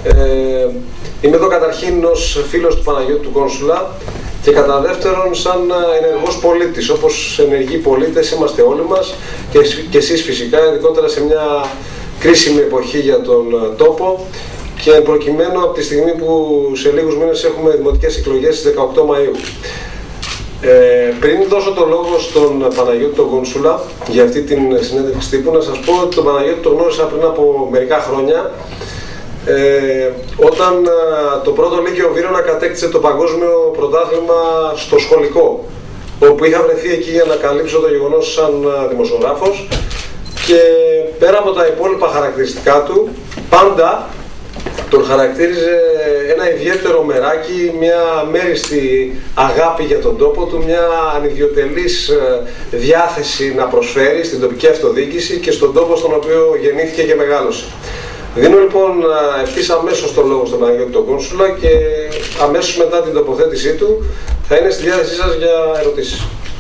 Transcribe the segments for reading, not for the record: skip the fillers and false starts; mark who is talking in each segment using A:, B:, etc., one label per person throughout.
A: Είμαι εδώ καταρχήν ως φίλος του Παναγιώτη του Κόνσουλα και κατά δεύτερον σαν ενεργός πολίτης. Όπως ενεργοί πολίτες είμαστε όλοι μας και εσείς φυσικά, ειδικότερα σε μια κρίσιμη εποχή για τον τόπο και προκειμένου από τη στιγμή που σε λίγους μήνες έχουμε δημοτικές εκλογές στις 18 Μαΐου. Πριν δώσω το λόγο στον Παναγιώτη τον Κόνσουλα για αυτή την συνέντευξη τύπου, να σας πω ότι τον Παναγιώτη τον γνώρισα πριν από μερικά χρόνια, όταν το πρώτο Λύκειο Βύρωνα κατέκτησε το παγκόσμιο πρωτάθλημα στο σχολικό, όπου είχα βρεθεί εκεί για να καλύψω το γεγονός σαν δημοσιογράφος, και πέρα από τα υπόλοιπα χαρακτηριστικά του, πάντα τον χαρακτήριζε ένα ιδιαίτερο μεράκι, μια μέριστη αγάπη για τον τόπο του, μια ανιδιοτελής διάθεση να προσφέρει στην τοπική αυτοδιοίκηση και στον τόπο στον οποίο γεννήθηκε και μεγάλωσε. Δίνω λοιπόν ευθύς αμέσως τον λόγο στον Παναγιώτη τον Κόνσουλα και αμέσως μετά την τοποθέτησή του θα είναι στη διάθεσή σας για ερωτήσεις.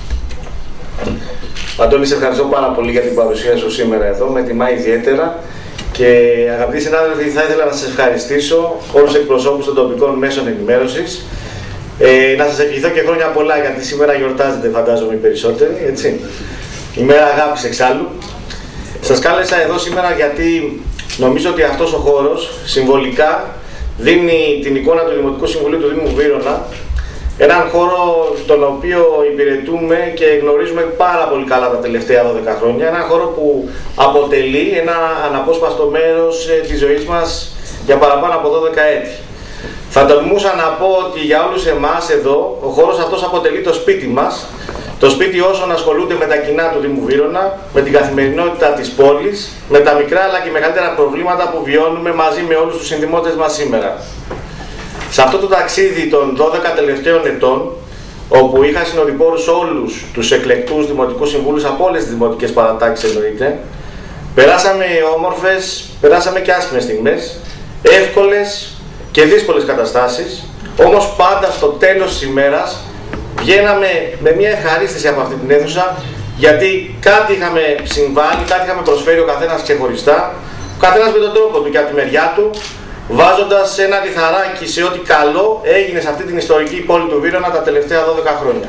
B: Αντώνη, σε ευχαριστώ πάρα πολύ για την παρουσία σου σήμερα εδώ, με τιμά ιδιαίτερα. Και αγαπητοί συνάδελφοι, θα ήθελα να σας ευχαριστήσω όλους τους εκπροσώπους των τοπικών μέσων ενημέρωσης. Να σας ευχηθώ και χρόνια πολλά, γιατί σήμερα γιορτάζετε, φαντάζομαι, οι περισσότεροι, έτσι. Ημέρα αγάπης εξάλλου. Σας κάλεσα εδώ σήμερα γιατί νομίζω ότι αυτός ο χώρος συμβολικά δίνει την εικόνα του Δημοτικού Συμβουλίου του Δήμου Βύρωνα, έναν χώρο τον οποίο υπηρετούμε και γνωρίζουμε πάρα πολύ καλά τα τελευταία 12 χρόνια. Έναν χώρο που αποτελεί ένα αναπόσπαστο μέρος της ζωής μας για παραπάνω από 12 έτη. Θα τολμούσα να πω ότι για όλους εμάς εδώ, ο χώρος αυτός αποτελεί το σπίτι μας. Το σπίτι όσων ασχολούνται με τα κοινά του Δήμου Βύρωνα, με την καθημερινότητα της πόλης, με τα μικρά αλλά και μεγαλύτερα προβλήματα που βιώνουμε μαζί με όλους τους συνδημότες μας σήμερα. Σε αυτό το ταξίδι των 12 τελευταίων ετών, όπου είχα συνοδοιπόρους όλους τους εκλεκτούς δημοτικούς συμβούλους από όλες τις δημοτικές παρατάξεις εννοείται, περάσαμε όμορφες, περάσαμε και άσχημες στιγμές, εύκολες και δύσκολες καταστάσεις, όμως πάντα στο τέλος της ημέρας βγαίναμε με μια ευχαρίστηση από αυτή την αίθουσα, γιατί κάτι είχαμε συμβάλει, κάτι είχαμε προσφέρει ο καθένας ξεχωριστά, ο καθένας με τον τρόπο του και από τη μεριά του, βάζοντας ένα λιθαράκι σε ό,τι καλό έγινε σε αυτή την ιστορική πόλη του Βύρωνα τα τελευταία 12 χρόνια.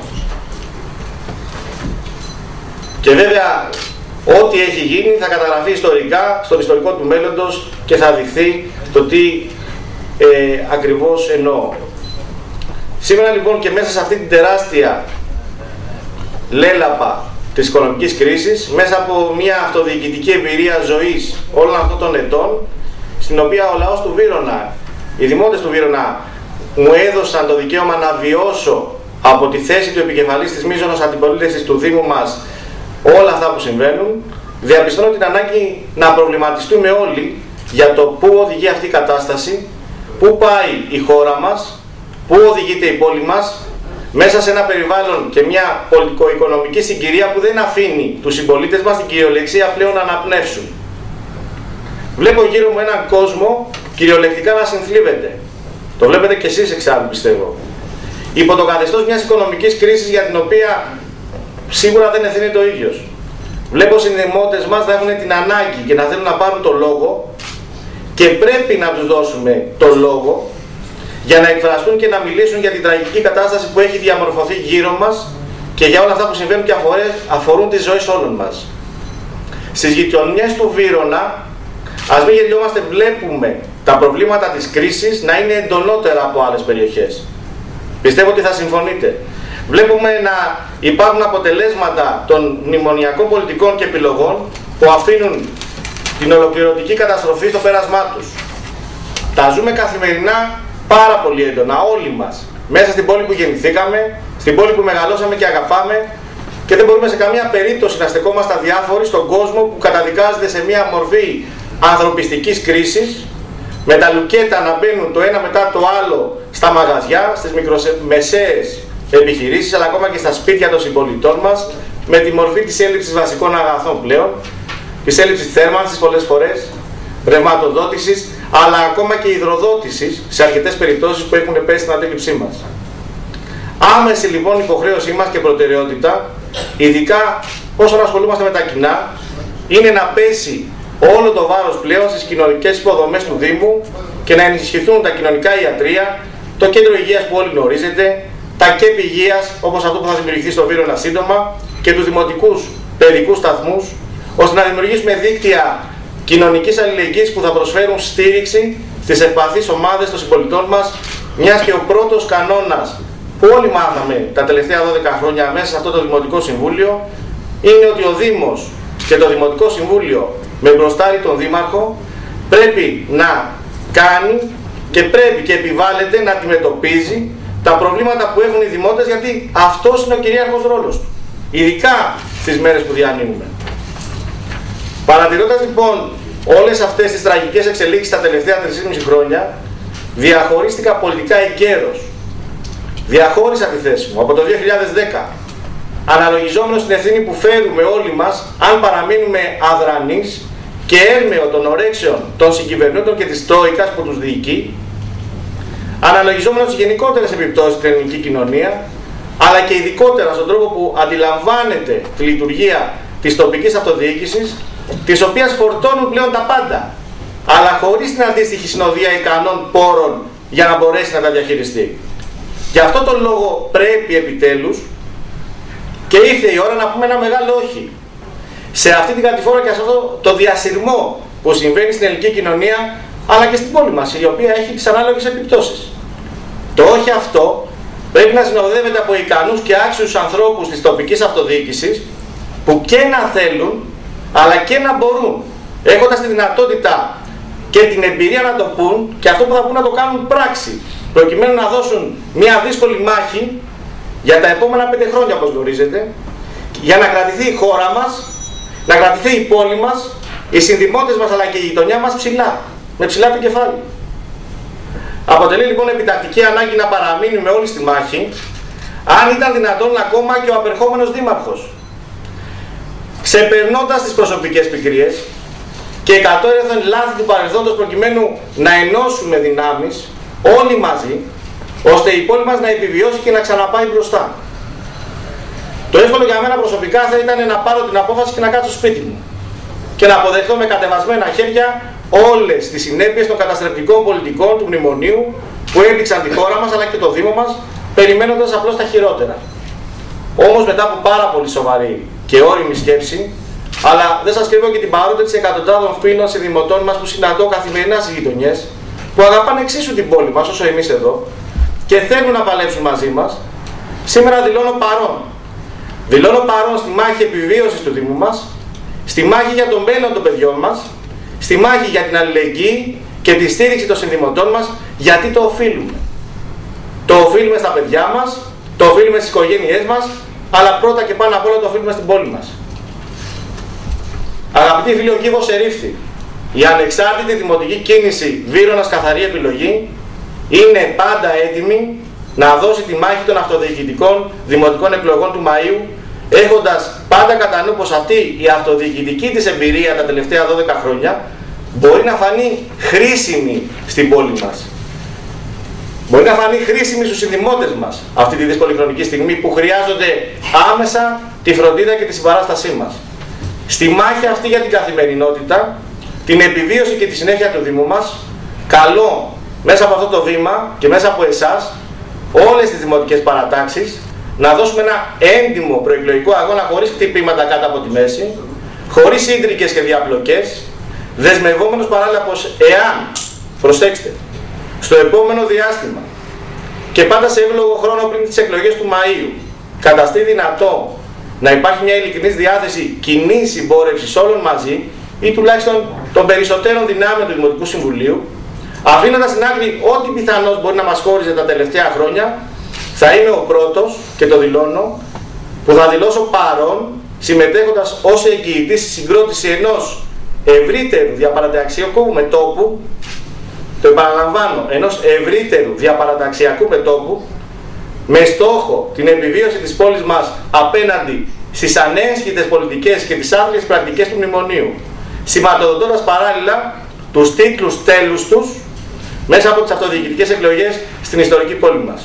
B: Και βέβαια, ό,τι έχει γίνει θα καταγραφεί ιστορικά στον ιστορικό του μέλλοντος και θα δειχθεί το τι ακριβώς εννοώ. Σήμερα λοιπόν και μέσα σε αυτή την τεράστια λέλαπα της οικονομικής κρίσης, μέσα από μια αυτοδιοικητική εμπειρία ζωής όλων αυτών των ετών, στην οποία ο λαός του Βύρωνα, οι δημότες του Βύρωνα μου έδωσαν το δικαίωμα να βιώσω από τη θέση του επικεφαλής της μείζωνος αντιπολίτευσης του Δήμου μας όλα αυτά που συμβαίνουν, διαπιστώνω την ανάγκη να προβληματιστούμε όλοι για το πού οδηγεί αυτή η κατάσταση, πού πάει η χώρα μας, πού οδηγείται η πόλη μας, μέσα σε ένα περιβάλλον και μια πολιτικο-οικονομική συγκυρία που δεν αφήνει τους συμπολίτες μας την κυριολεξία πλέον να αναπνεύσουν. Βλέπω γύρω μου έναν κόσμο κυριολεκτικά να συνθλίβεται. Το βλέπετε κι εσείς εξάλλου, πιστεύω. Υπό το καθεστώς μιας οικονομικής κρίσης για την οποία σίγουρα δεν ευθύνεται ο ίδιος. Βλέπω συνδημότες μας να έχουν την ανάγκη και να θέλουν να πάρουν το λόγο και πρέπει να τους δώσουμε το λόγο για να εκφραστούν και να μιλήσουν για την τραγική κατάσταση που έχει διαμορφωθεί γύρω μας και για όλα αυτά που συμβαίνουν και αφορούν τις ζωές όλων μας. Στις γειτονιές του Βύρωνα, ας μην γελιόμαστε, βλέπουμε τα προβλήματα της κρίσης να είναι εντονότερα από άλλες περιοχές. Πιστεύω ότι θα συμφωνείτε. Βλέπουμε να υπάρχουν αποτελέσματα των μνημονιακών πολιτικών και επιλογών που αφήνουν την ολοκληρωτική καταστροφή στο πέρασμά τους. Τα ζούμε καθημερινά πάρα πολύ έντονα όλοι μας. Μέσα στην πόλη που γεννηθήκαμε, στην πόλη που μεγαλώσαμε και αγαπάμε, και δεν μπορούμε σε καμία περίπτωση να στεκόμαστε αδιάφοροι στον κόσμο που καταδικάζεται σε μια μορφή ανθρωπιστικής κρίσης, με τα λουκέτα να μπαίνουν το ένα μετά το άλλο στα μαγαζιά, στις μικρομεσαίες επιχειρήσεις, αλλά ακόμα και στα σπίτια των συμπολιτών μας, με τη μορφή της έλλειψης βασικών αγαθών πλέον, της έλλειψης θέρμανσης πολλές φορές, ρευματοδότησης, αλλά ακόμα και υδροδότησης σε αρκετές περιπτώσεις που έχουν πέσει στην αντίληψή μας. Άμεση λοιπόν υποχρέωσή μας και προτεραιότητα, ειδικά όσον ασχολούμαστε με τα κοινά, είναι να πέσει όλο το βάρος πλέον στις κοινωνικές υποδομές του Δήμου, και να ενισχυθούν τα κοινωνικά ιατρεία, το κέντρο υγείας που όλοι γνωρίζετε, τα ΚΕΠ υγείας, όπως αυτό που θα δημιουργηθεί στο Βύρωνα σύντομα, και τους δημοτικούς παιδικούς σταθμούς, ώστε να δημιουργήσουμε δίκτυα κοινωνικής αλληλεγγύης που θα προσφέρουν στήριξη στις ευπαθείς ομάδες των συμπολιτών μας, μιας και ο πρώτος κανόνας που όλοι μάθαμε τα τελευταία 12 χρόνια μέσα σε αυτό το Δημοτικό Συμβούλιο είναι ότι ο Δήμος και το Δημοτικό Συμβούλιο με μπροστάρι τον Δήμαρχο πρέπει να κάνει και πρέπει και επιβάλλεται να αντιμετωπίζει τα προβλήματα που έχουν οι δημότες, γιατί αυτός είναι ο κυρίαρχος ρόλος του, ειδικά στις μέρες που διανύουμε. Παρατηρώντας λοιπόν όλες αυτές τις τραγικές εξελίξεις τα τελευταία 3,5 χρόνια, διαχωρίστηκα πολιτικά εγκαίρως. Διαχώρισα τη θέση μου από το 2010, αναλογιζόμενος την ευθύνη που φέρουμε όλοι μας αν παραμείνουμε αδρανείς και έρμεο των ορέξεων των συγκυβερνούντων και της Τρόικας που τους διοικεί, αναλογιζόμενος τις γενικότερες επιπτώσεις στην ελληνική κοινωνία, αλλά και ειδικότερα στον τρόπο που αντιλαμβάνεται τη λειτουργία της τοπικής αυτοδιοίκησης, της οποίας φορτώνουν πλέον τα πάντα, αλλά χωρίς την αντίστοιχη συνοδεία ικανών πόρων για να μπορέσει να τα διαχειριστεί. Γι' αυτό τον λόγο πρέπει επιτέλους, και ήρθε η ώρα να πούμε ένα μεγάλο όχι σε αυτή την κατηφόρα και σε αυτό το διασυρμό που συμβαίνει στην ελληνική κοινωνία, αλλά και στην πόλη μας, η οποία έχει τις ανάλογες επιπτώσεις. Το όχι αυτό πρέπει να συνοδεύεται από ικανούς και άξιους ανθρώπους της τοπικής αυτοδιοίκησης που και να θέλουν, αλλά και να μπορούν, έχοντας τη δυνατότητα και την εμπειρία να το πούν, και αυτό που θα πούν να το κάνουν πράξη, προκειμένου να δώσουν μια δύσκολη μάχη για τα επόμενα 5 χρόνια, όπως γνωρίζετε, για να κρατηθεί η χώρα μας, να κρατηθεί η πόλη μας, οι συνδημότες μας αλλά και η γειτονιά μας ψηλά, με ψηλά το κεφάλι. Αποτελεί λοιπόν επιτακτική ανάγκη να παραμείνουμε όλοι στη μάχη, αν ήταν δυνατόν ακόμα και ο απερχόμενος δήμαρχος, ξεπερνώντας τις προσωπικές πικρίες και εκατόρεθεν λάθη του παρελθόντος, προκειμένου να ενώσουμε δυνάμεις όλοι μαζί, ώστε η πόλη μας να επιβιώσει και να ξαναπάει μπροστά. Το εύκολο για μένα προσωπικά θα ήταν να πάρω την απόφαση και να κάτσω στο σπίτι μου και να αποδεχτώ με κατεβασμένα χέρια όλες τις συνέπειες των καταστρεπτικών πολιτικών του μνημονίου που έπληξαν τη χώρα μας αλλά και το Δήμο μας, περιμένοντας απλώς τα χειρότερα. Όμως μετά από πάρα πολύ σοβαρή και όριμη σκέψη, αλλά δεν σας κρύβω και την παρότητα της εκατοντάδων φίλων συνδημοτών μας που συναντώ καθημερινά στις γειτονιές, που αγαπάνε εξίσου την πόλη μας όσο εμείς εδώ και θέλουν να παλέψουν μαζί μας, σήμερα δηλώνω παρόν. Δηλώνω παρόν στη μάχη επιβίωσης του Δήμου μας, στη μάχη για το μέλλον των παιδιών μας, στη μάχη για την αλληλεγγύη και τη στήριξη των συνδημοτών μας, γιατί το οφείλουμε. Το οφείλουμε στα παιδιά μας, το οφείλουμε στις οικογένειές μας, αλλά πρώτα και πάνω απ' όλα το οφείλουμε στην πόλη μας. Αγαπητοί φίλοι, ο κύβος ερήφθη. Η ανεξάρτητη δημοτική κίνηση Βύρωνας Καθαρή Επιλογή είναι πάντα έτοιμη να δώσει τη μάχη των αυτοδιοικητικών δημοτικών εκλογών του Μαΐου, έχοντας πάντα κατά νου πως αυτή η αυτοδιοικητική της εμπειρία τα τελευταία 12 χρόνια μπορεί να φανεί χρήσιμη στην πόλη μας. Μπορεί να φανεί χρήσιμη στους συνδημότες μας αυτή τη δύσκολη χρονική στιγμή που χρειάζονται άμεσα τη φροντίδα και τη συμπαράστασή μας. Στη μάχη αυτή για την καθημερινότητα, την επιβίωση και τη συνέχεια του Δήμου μας, καλώ μέσα από αυτό το βήμα και μέσα από εσάς, όλες τις δημοτικές παρατάξεις, να δώσουμε ένα έντιμο προεκλογικό αγώνα χωρίς χτυπήματα κάτω από τη μέση, χωρίς σύντρικες και διαπλοκές, δεσμευόμενος παράλληλα πως εάν, προσέξτε, στο επόμενο διάστημα και πάντα σε εύλογο χρόνο πριν τις εκλογές του Μαΐου, καταστεί δυνατό να υπάρχει μια ειλικρινής διάθεση κοινής συμπόρευσης όλων μαζί ή τουλάχιστον των περισσότερων δυνάμεων του Δημοτικού Συμβουλίου, αφήνοντας στην άκρη ό,τι πιθανώς μπορεί να μας χώριζε τα τελευταία χρόνια, θα είμαι ο πρώτος, και το δηλώνω, που θα δηλώσω παρόν, συμμετέχοντας ως εγγυητής στη συγκρότηση ενός ευρύτερου διαπαραταξιακού μετώπου, το επαναλαμβάνω, ενός ευρύτερου διαπαραταξιακού μετώπου, με στόχο την επιβίωση της πόλης μας απέναντι στις ανέσχυτες πολιτικές και τις άθλιες πρακτικές του μνημονίου, σηματοδοτώντας παράλληλα τους τίτλους τέλους τους μέσα από τις αυτοδιοικητικές εκλογές στην ιστορική πόλη μας.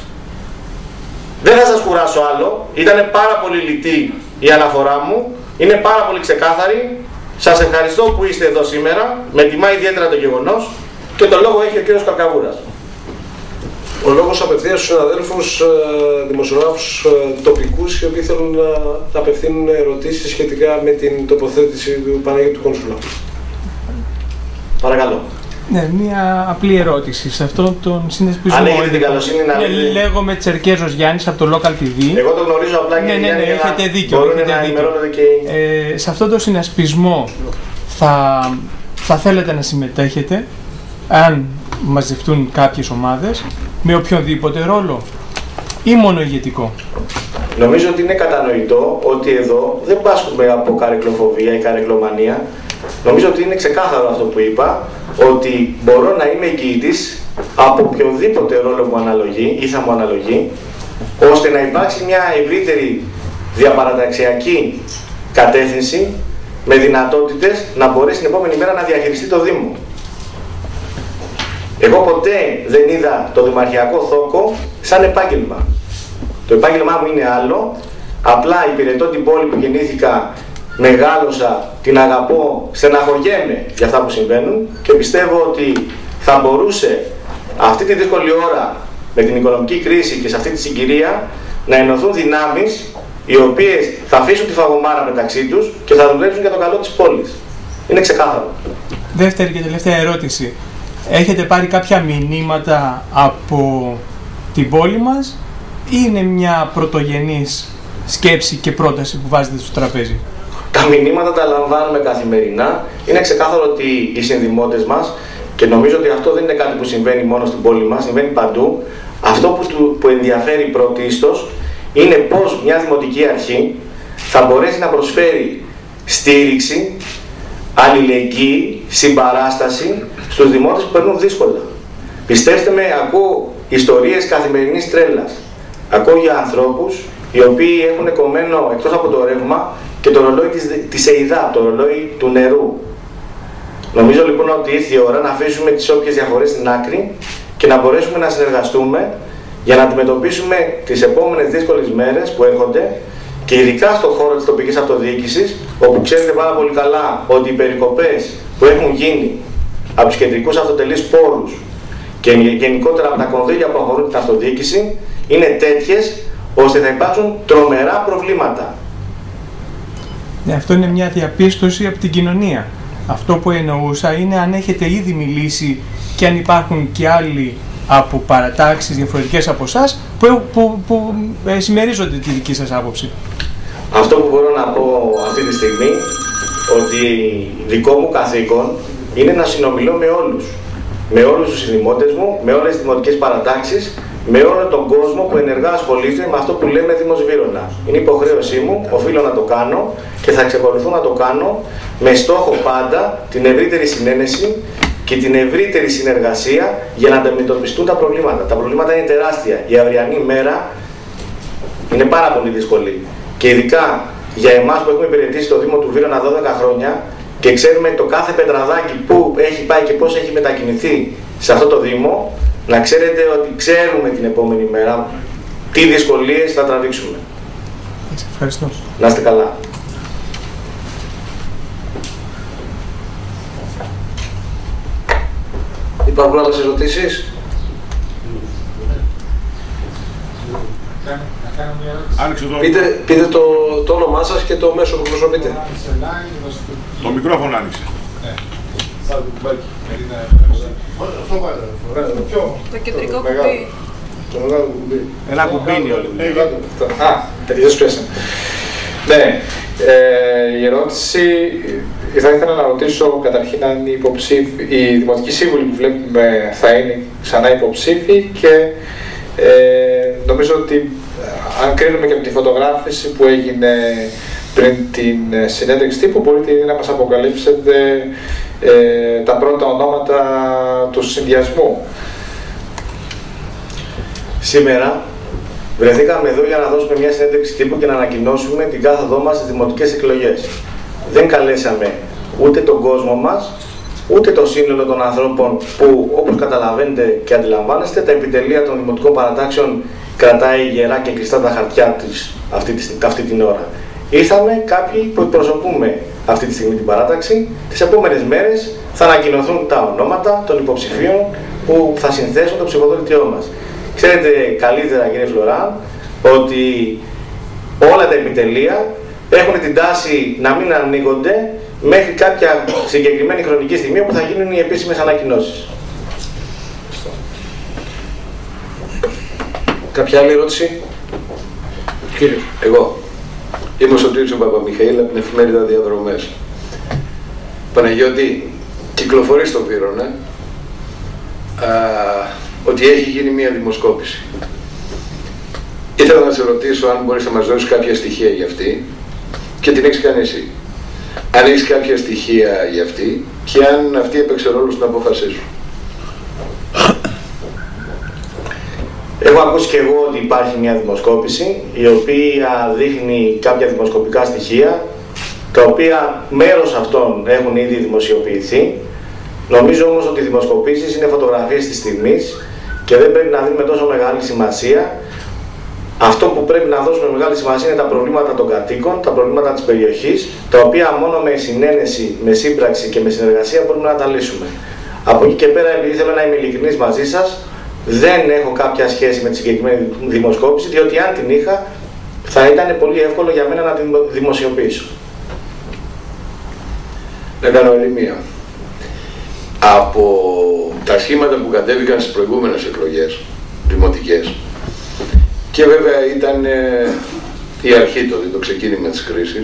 B: Δεν θα σας κουράσω άλλο, ήταν πάρα πολύ λιτή η αναφορά μου, είναι πάρα πολύ ξεκάθαρη. Σας ευχαριστώ που είστε εδώ σήμερα, με τιμά ιδιαίτερα το γεγονός, Και το λόγο έχει ο κύριος Καρκαβούρας.
A: Ο λόγος απευθείας στους συναδέλφους δημοσιογράφους τοπικούς, οι οποίοι θέλουν να απευθύνουν ερωτήσεις σχετικά με την τοποθέτηση του Παναγιώτου Κόνσουλα.
B: Παρακαλώ.
C: Ναι, μία απλή ερώτηση. Σε αυτόν τον συνδεσπισμό.
B: Αν έχετε την καλοσύνη να
C: λέτε. Λέγομαι Τσερκέζος Γιάννης από το Local TV.
B: Εγώ το γνωρίζω απλά και
C: ναι, έχετε δίκιο.
B: Μπορούν να ενημερώνονται και...
C: σε αυτόν τον συνασπισμό θα θέλετε να συμμετέχετε, αν μαζευτούν κάποιες ομάδες, με οποιονδήποτε ρόλο ή μόνο ηγετικό?
B: Νομίζω ότι είναι κατανοητό ότι εδώ δεν πάσχουμε από καρεκλοφοβία ή καρεκλομανία. Νομίζω ότι είναι ξεκάθαρο αυτό που είπα, ότι μπορώ να είμαι εγγυητής από οποιοδήποτε ρόλο μου αναλογεί ή θα μου αναλογεί, ώστε να υπάρξει μια ευρύτερη διαπαραταξιακή κατεύθυνση με δυνατότητες να μπορέσει την επόμενη μέρα να διαχειριστεί το Δήμο. Εγώ ποτέ δεν είδα το δημαρχιακό θόκο σαν επάγγελμα. Το επάγγελμά μου είναι άλλο, απλά υπηρετώ την πόλη που γεννήθηκα, μεγάλωσα, την αγαπώ, στεναχωριέμαι για αυτά που συμβαίνουν και πιστεύω ότι θα μπορούσε αυτή τη δύσκολη ώρα με την οικονομική κρίση και σε αυτή τη συγκυρία να ενωθούν δυνάμεις οι οποίες θα αφήσουν τη φαγωμάρα μεταξύ τους και θα δουλέψουν για το καλό της πόλης. Είναι ξεκάθαρο.
C: Δεύτερη και τελευταία ερώτηση. Έχετε πάρει κάποια μηνύματα από την πόλη μας ή είναι μια πρωτογενής σκέψη και πρόταση που βάζετε στο τραπέζι?
B: Τα μηνύματα τα λαμβάνουμε καθημερινά. Είναι ξεκάθαρο ότι οι συνδημότες μας, και νομίζω ότι αυτό δεν είναι κάτι που συμβαίνει μόνο στην πόλη μας, συμβαίνει παντού, αυτό που ενδιαφέρει πρωτίστως είναι πώς μια δημοτική αρχή θα μπορέσει να προσφέρει στήριξη, αλληλεγγύη, συμπαράσταση στους δημότες που περνούν δύσκολα. Πιστέψτε με, ακούω ιστορίες καθημερινής τρέλας. Ακούω για ανθρώπους οι οποίοι έχουν κομμένο εκτός από το ρεύμα και το ρολόι της ΕΙΔΑ, το ρολόι του νερού. Νομίζω λοιπόν ότι ήρθε η ώρα να αφήσουμε τις όποιες διαφορές στην άκρη και να μπορέσουμε να συνεργαστούμε για να αντιμετωπίσουμε τις επόμενες δύσκολες μέρες που έρχονται και ειδικά στον χώρο της τοπικής αυτοδιοίκησης, όπου ξέρετε πάρα πολύ καλά ότι οι περικοπές που έχουν γίνει από τους κεντρικούς αυτοτελείς πόρους και γενικότερα από τα κονδύλια που αφορούν την αυτοδιοίκηση είναι τέτοιες ώστε θα υπάρξουν τρομερά προβλήματα.
C: Ναι, αυτό είναι μια διαπίστωση από την κοινωνία. Αυτό που εννοούσα είναι αν έχετε ήδη μιλήσει και αν υπάρχουν και άλλοι από παρατάξεις διαφορετικές από εσάς που συμμερίζονται τη δική σας άποψη.
B: Αυτό που μπορώ να πω αυτή τη στιγμή, ότι δικό μου καθήκον είναι να συνομιλώ με όλους. Με όλους τους συνδημότες μου, με όλες τις δημοτικές παρατάξεις, με όλο τον κόσμο που ενεργά ασχολείται με αυτό που λέμε Δήμος Βύρωνα. Είναι υποχρέωσή μου, οφείλω να το κάνω και θα εξακολουθώ να το κάνω με στόχο πάντα την ευρύτερη συνένεση και την ευρύτερη συνεργασία για να αντιμετωπιστούν τα προβλήματα. Τα προβλήματα είναι τεράστια. Η αυριανή μέρα είναι πάρα πολύ δύσκολη. Και ειδικά για εμάς που έχουμε υπηρετήσει το Δήμο του Βύρωνα 12 χρόνια και ξέρουμε το κάθε πετραδάκι που έχει πάει και πώς έχει μετακινηθεί σε αυτό το Δήμο, να ξέρετε ότι ξέρουμε την επόμενη μέρα τι δυσκολίες θα τραβήξουμε.
C: Ευχαριστώ.
B: Να είστε καλά.
A: Υπάρχουν άλλες ερωτήσεις? Πείτε το όνομά σας και το μέσο που προσωπείτε.
D: Το μικρόφωνο άνοιξε.
E: Το κεντρικό κουμπί.
D: Ένα κουμπίνι όλοι.
A: Τελειώς πιάσαμε.
F: Ναι, η ερώτηση θα ήθελα να ρωτήσω καταρχήν αν οι δημοτικοί σύμβουλοι που βλέπουμε θα είναι ξανά υποψήφοι και νομίζω ότι αν κρίνουμε και από τη φωτογράφηση που έγινε πριν την συνέντευξη τύπου, μπορείτε να μας αποκαλύψετε τα πρώτα ονόματα του συνδυασμού.
B: Σήμερα βρεθήκαμε εδώ για να δώσουμε μια συνέντευξη τύπου και να ανακοινώσουμε την κάθοδό μας στις δημοτικές εκλογές. Δεν καλέσαμε ούτε τον κόσμο μας, ούτε το σύνολο των ανθρώπων που, όπως καταλαβαίνετε και αντιλαμβάνεστε, τα επιτελεία των δημοτικών παρατάξεων κρατάει γερά και κλειστά τα χαρτιά της αυτή την ώρα. Ήρθαμε κάποιοι που εκπροσωπούμε αυτή τη στιγμή την παράταξη. Τις επόμενες μέρες θα ανακοινωθούν τα ονόματα των υποψηφίων που θα συνθέσουν το ψηφοδέλτιό μας. Ξέρετε καλύτερα, κύριε Φλωράν, ότι όλα τα επιτελεία έχουν την τάση να μην ανοίγονται μέχρι κάποια συγκεκριμένη χρονική στιγμή όπου θα γίνουν οι επίσημες ανακοινώσεις.
A: Κάποια άλλη ερώτηση?
G: Κύριε, εγώ είμαι ο Σωτήρης ο Παπαμιχαήλ από την εφημερίδα Διαδρομές. Παναγιώτη, κυκλοφορεί στο Βύρωνα ότι έχει γίνει μια δημοσκόπηση. Ήθελα να σε ρωτήσω αν μπορείς να μας δώσεις κάποια στοιχεία για αυτή και την έχεις κάνει εσύ. Αν έχεις κάποια στοιχεία για αυτή και αν αυτή έπαιξε ρόλο στην απόφασή σου.
B: Έχω ακούσει και εγώ ότι υπάρχει μια δημοσκόπηση η οποία δείχνει κάποια δημοσκοπικά στοιχεία τα οποία μέρος αυτών έχουν ήδη δημοσιοποιηθεί. Νομίζω όμως ότι οι δημοσκοπήσεις είναι φωτογραφίες της στιγμής και δεν πρέπει να δίνουμε τόσο μεγάλη σημασία. Αυτό που πρέπει να δώσουμε μεγάλη σημασία είναι τα προβλήματα των κατοίκων, τα προβλήματα της περιοχής, τα οποία μόνο με συνένεση, με σύμπραξη και με συνεργασία μπορούμε να τα λύσουμε. Από εκεί και πέρα, επειδή θέλω να είμαι ειλικρινής μαζί σας, δεν έχω κάποια σχέση με τη συγκεκριμένη δημοσκόπηση, διότι αν την είχα, θα ήταν πολύ εύκολο για μένα να την δημοσιοποιήσω.
G: Να κάνω άλλη μία. Από τα σχήματα που κατέβηκαν στις προηγούμενες εκλογές, δημοτικές, και βέβαια ήταν η αρχή το ξεκίνημα της κρίσης,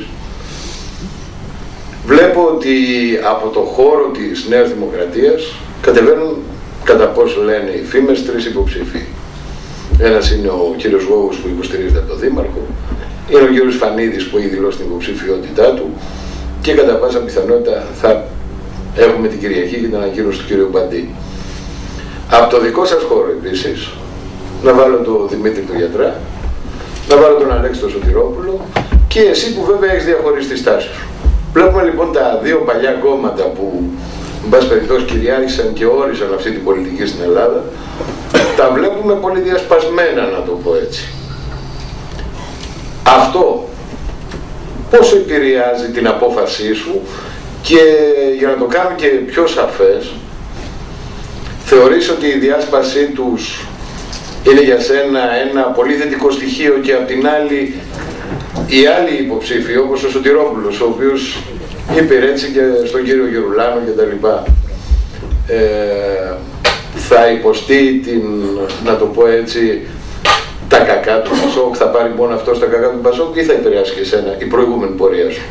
G: βλέπω ότι από το χώρο της Νέας Δημοκρατίας κατεβαίνουν, κατά πόσο λένε οι φήμες, 3 υποψήφοι. Ένας είναι ο κύριος Γόγος που υποστηρίζεται από τον Δήμαρχο, είναι ο κύριος Φανίδης που έχει δηλώσει την υποψηφιότητά του και κατά πάσα πιθανότητα θα έχουμε την Κυριακή και την ανακοίνωση του κύριου Μπαντή. Από το δικό σας χώρο επίσης, να βάλω τον Δημήτρη του Γιατρά, να βάλω τον Αλέξη τον Σωτηρόπουλο και εσύ που βέβαια έχεις διαχωρίσει τη στάση σου. Βλέπουμε λοιπόν τα δύο παλιά κόμματα που εν πάση περιπτώσει κυριάρχησαν και όρισαν αυτή την πολιτική στην Ελλάδα, τα βλέπουμε πολύ διασπασμένα, να το πω έτσι. Αυτό πόσο επηρεάζει την απόφασή σου και για να το κάνω και πιο σαφές, θεωρείς ότι η διάσπασή τους είναι για σένα ένα πολύ θετικό στοιχείο και απ' την άλλη οι άλλοι υποψήφοι όπως ο Σωτηρόπουλος, ο οποίος υπηρέτησε και στον κύριο Γερουλάνο και τα λοιπά, θα υποστεί την, να το πω έτσι, τα κακά του Πασόκ, θα πάρει μόνο αυτό στα κακά του Πασόκ ή θα επηρεάσει και εσένα η προηγούμενη πορεία σου?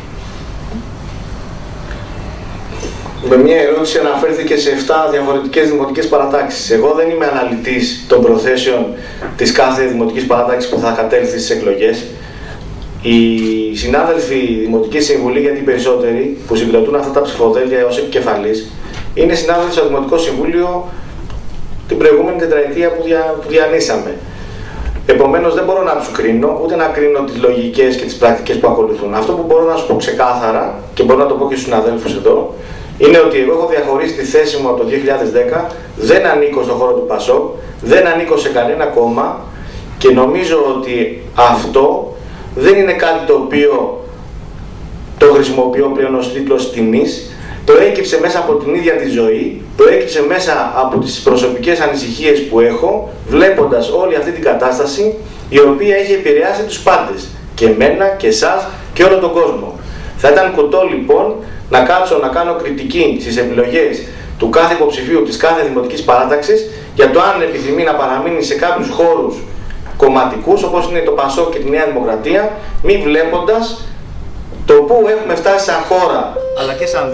B: Με μια ερώτηση αναφέρθηκε σε 7 διαφορετικές δημοτικές παρατάξεις. Εγώ δεν είμαι αναλυτής των προθέσεων της κάθε δημοτικής παράταξης που θα κατέλθει στις εκλογές. Οι συνάδελφοι Δημοτική Συμβουλή, γιατί οι περισσότεροι που συγκροτούν αυτά τα ψηφοδέλτια ως επικεφαλής, είναι συνάδελφοι στο Δημοτικό Συμβούλιο την προηγούμενη τετραετία που διανύσαμε. Επομένως δεν μπορώ να τους κρίνω, ούτε να κρίνω τις λογικές και τις πρακτικές που ακολουθούν. Αυτό που μπορώ να σου πω ξεκάθαρα, και μπορώ να το πω και στους συναδέλφους εδώ, είναι ότι εγώ έχω διαχωρίσει τη θέση μου από το 2010, δεν ανήκω στον χώρο του ΠΑΣΟΚ, δεν ανήκω σε κανένα κόμμα και νομίζω ότι αυτό δεν είναι κάτι το οποίο το χρησιμοποιώ πλέον ως τίτλος τιμής. Προέκυψε μέσα από την ίδια τη ζωή, προέκυψε μέσα από τις προσωπικές ανησυχίες που έχω, βλέποντας όλη αυτή την κατάσταση, η οποία έχει επηρεάσει τους πάντες, και εμένα και εσάς και όλο τον κόσμο. Θα ήταν κουτό λοιπόν να κάτσω να κάνω κριτική στις επιλογές του κάθε υποψηφίου της κάθε δημοτικής παράταξης για το αν επιθυμεί να παραμείνει σε κάποιους χώρους κομματικούς όπως είναι το ΠΑΣΟΚ και τη Νέα Δημοκρατία, μη βλέποντας το που έχουμε φτάσει σαν χώρα αλλά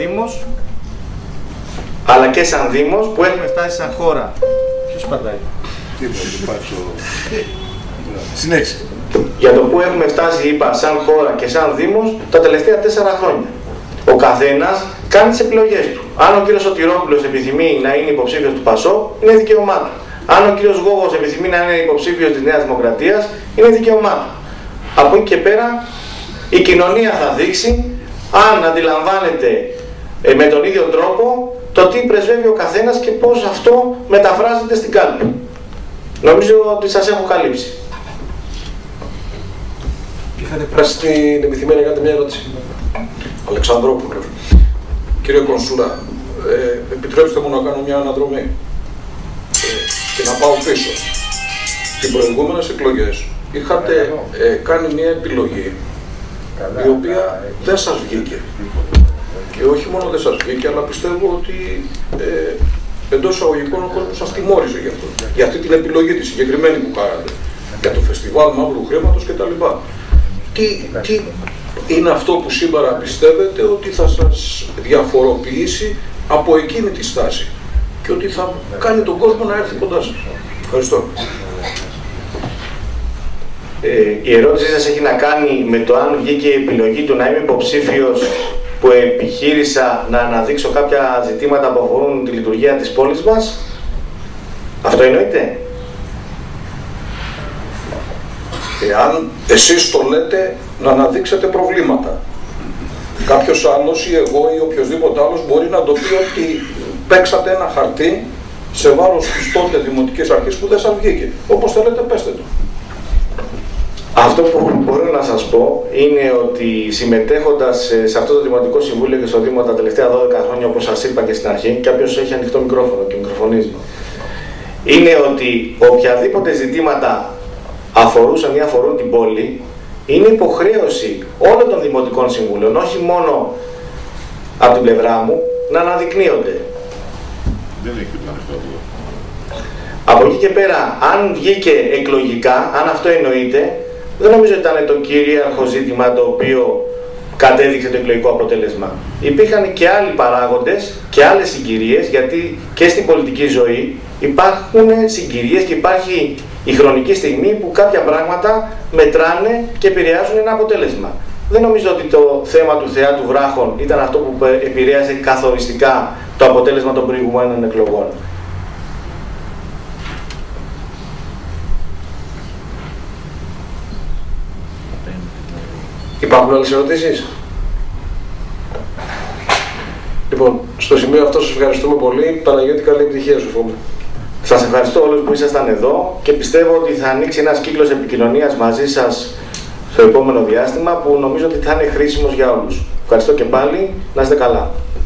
B: και σαν Δήμος, που έχουμε φτάσει σαν χώρα. Ποιος πατάει?
D: Συνέχισε.
B: Για το που έχουμε φτάσει, είπα, σαν χώρα και σαν Δήμος τα τελευταία 4 χρόνια. Ο καθένας κάνει τις επιλογές του. Αν ο κύριος Σωτηρόπουλος επιθυμεί να είναι υποψήφιος του ΠΑΣΟΚ, είναι δικαίωμά του. Αν ο κύριος Γόγος επιθυμεί να είναι υποψήφιος της Νέας Δημοκρατίας, είναι δικαίωμά του. Από εκεί και πέρα η κοινωνία θα δείξει αν αντιλαμβάνεται με τον ίδιο τρόπο το τι πρεσβεύει ο καθένας και πώς αυτό μεταφράζεται στην κάλπη. Νομίζω ότι σας έχω καλύψει.
A: Είχατε περάσει την επιθυμία να κάνετε μια ερώτηση. Αλεξανδρόπουλος. Κύριε Κονσούρα,
H: επιτρέψτε μου να κάνω μια αναδρομή και να πάω πίσω. Στις προηγούμενες εκλογές είχατε κάνει μια επιλογή η οποία δεν σας βγήκε. Και όχι μόνο δεν σας βγήκε, αλλά πιστεύω ότι εντός εισαγωγικών ο κόσμος σας τιμώρησε γι' αυτό. Για αυτή την επιλογή τη συγκεκριμένη που κάνατε. Για το φεστιβάλ μαύρου χρήματος κτλ. Τι είναι αυτό που σήμερα πιστεύετε ότι θα σας διαφοροποιήσει από εκείνη τη στάση και ότι θα κάνει τον κόσμο να έρθει κοντά σας? Ευχαριστώ.
B: Η ερώτησή σας έχει να κάνει με το αν βγήκε η επιλογή του να είμαι υποψήφιος που επιχείρησα να αναδείξω κάποια ζητήματα που αφορούν τη λειτουργία της πόλης μας. Αυτό εννοείται?
H: Εάν εσείς το λέτε να αναδείξετε προβλήματα, κάποιος άλλος ή εγώ ή οποιοδήποτε άλλος μπορεί να το πει ότι παίξατε ένα χαρτί σε βάρος της τότε Δημοτικής Αρχής που δεν σας βγήκε. Όπως θέλετε πέστε το.
B: Αυτό που μπορώ να σας πω είναι ότι συμμετέχοντας σε αυτό το Δημοτικό Συμβούλιο και στο Δήμο τα τελευταία 12 χρόνια, όπως σας είπα και στην αρχή, κάποιος έχει ανοιχτό μικρόφωνο και μικροφωνίζει, είναι ότι οποιαδήποτε ζητήματα αφορούσαν ή αφορούν την πόλη, είναι υποχρέωση όλων των Δημοτικών Συμβούλων, όχι μόνο από την πλευρά μου, να αναδεικνύονται.
D: Δεν έχει αυτό.
B: Από εκεί και πέρα, αν βγήκε εκλογικά, αν αυτό εννοείται, δεν νομίζω ότι ήταν το κυρίαρχο ζήτημα το οποίο κατέδειξε το εκλογικό αποτέλεσμα. Υπήρχαν και άλλοι παράγοντες και άλλες συγκυρίες, γιατί και στην πολιτική ζωή υπάρχουν συγκυρίες και υπάρχει η χρονική στιγμή που κάποια πράγματα μετράνε και επηρεάζουν ένα αποτέλεσμα. Δεν νομίζω ότι το θέμα του Θεάτρου Βράχων ήταν αυτό που επηρέασε καθοριστικά το αποτέλεσμα των προηγουμένων εκλογών.
A: Υπάρχουν άλλες ερωτήσεις? Λοιπόν, στο σημείο αυτό σας ευχαριστούμε πολύ. Παναγιώτη, καλή επιτυχία σου, εύχομαι.
B: Σας ευχαριστώ όλους που ήσασταν εδώ και πιστεύω ότι θα ανοίξει ένας κύκλος επικοινωνίας μαζί σας στο επόμενο διάστημα που νομίζω ότι θα είναι χρήσιμος για όλους. Ευχαριστώ και πάλι. Να είστε καλά.